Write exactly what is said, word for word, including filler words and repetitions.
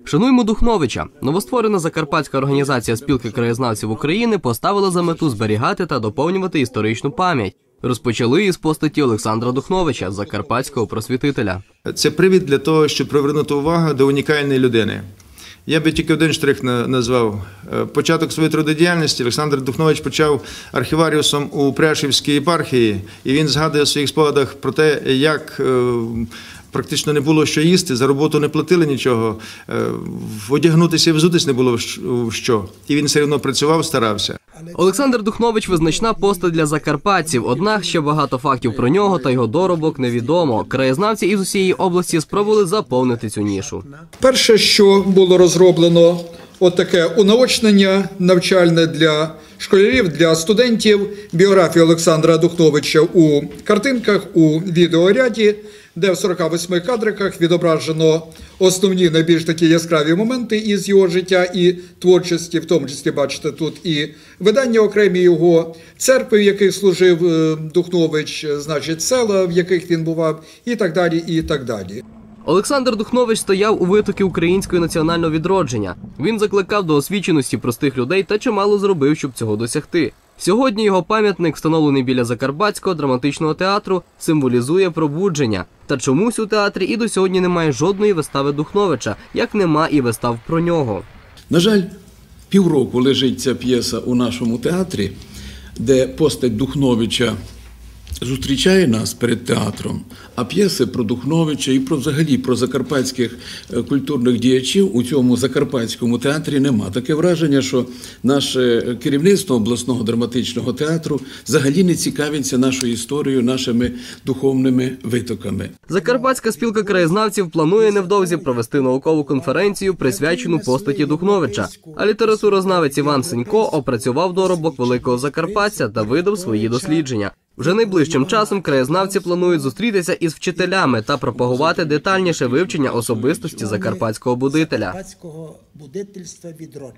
Шануймо Духновича. Новостворена закарпатська організація спілки краєзнавців України поставила за мету зберігати та доповнювати історичну пам'ять. Розпочали із постаті Олександра Духновича, закарпатського просвітителя. Це привід для того, щоб привернути увагу до унікальної людини. Я би тільки один штрих назвав. Початок своєї трудодіяльності Олександр Духнович почав архіваріусом у Пряшівській єпархії, і він згадує в своїх спогадах про те, як практично не було що їсти, за роботу не платили нічого, одягнутися і взутись не було в що. І він все одно працював, старався. Олександр Духнович – визначна постать для закарпатців, однак ще багато фактів про нього та його доробок невідомо. Краєзнавці із усієї області спробували заповнити цю нішу. Перше, що було розроблено, от таке унаочнення навчальне для школярів, для студентів, біографія Олександра Духновича у картинках, у відеоряді, де в сорока восьми кадриках відображено основні найбільш такі яскраві моменти із його життя і творчості, в тому числі, бачите, тут і видання окремі його, церкви, в яких служив Духнович, значить, села, в яких він бував, і так далі, і так далі. Олександр Духнович стояв у витокі українського національного відродження. Він закликав до освіченості простих людей та чимало зробив, щоб цього досягти. Сьогодні його пам'ятник, встановлений біля Закарпатського драматичного театру, символізує пробудження. Та чомусь у театрі і до сьогодні немає жодної вистави Духновича, як нема і вистав про нього. На жаль, півроку лежить ця п'єса у нашому театрі, де постать Духновича зустрічає нас перед театром, а п'єси про Духновича і про взагалі про закарпатських культурних діячів у цьому Закарпатському театрі нема. Таке враження, що наше керівництво обласного драматичного театру взагалі не цікавиться нашою історією, нашими духовними витоками. Закарпатська спілка краєзнавців планує невдовзі провести наукову конференцію, присвячену постаті Духновича. А літературознавець Іван Сенько опрацював доробок Великого Закарпаття та видав свої дослідження. Вже найближчим часом краєзнавці планують зустрітися із вчителями та пропагувати детальніше вивчення особистості закарпатського будителя.